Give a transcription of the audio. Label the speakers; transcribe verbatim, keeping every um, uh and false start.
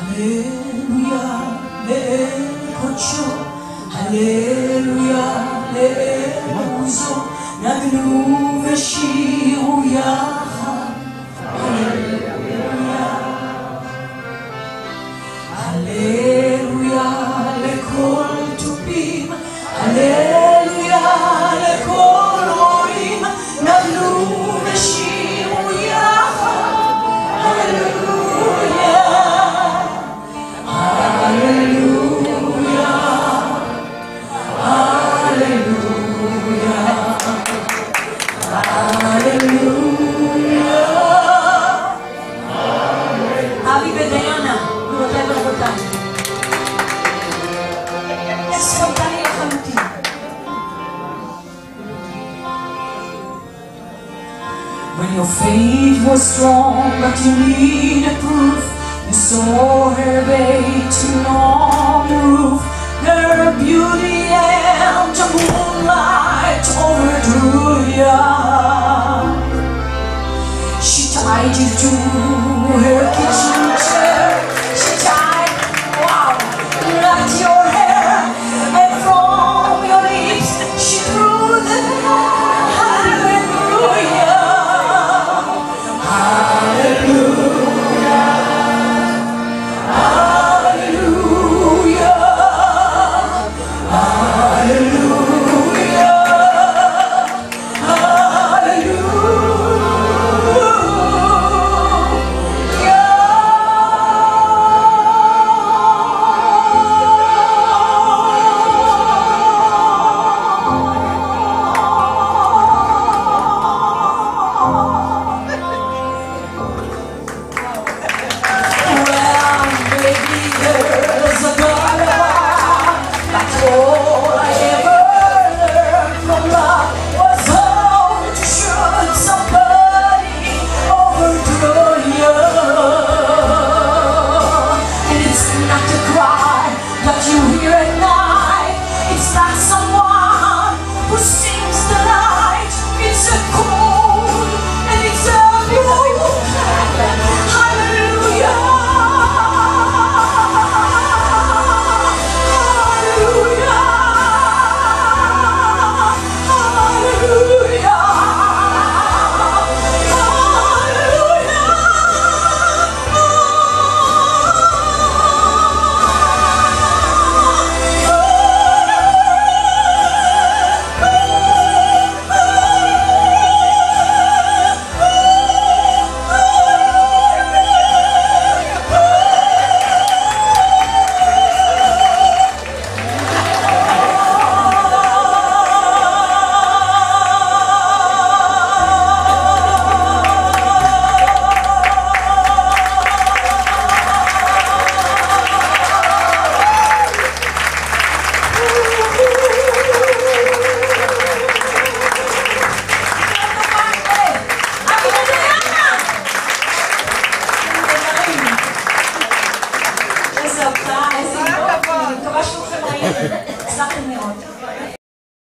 Speaker 1: הללויה לאל קודשו, הללויה לאל עוזו, נגנו ושירו יחד, הללויה, הללויה לכל טובים, הללויה לכל רועים, נגנו ושירו יחד, הללויה, הללויה, הללויה, הללויה. אבי ודיאנה, גבירותיי ורבותיי. ספונטני לחלוטין. When your faith was strong but you needed proof, you saw her waiting on the roof, her beauty and the moonlight overdrew you. She tied you to her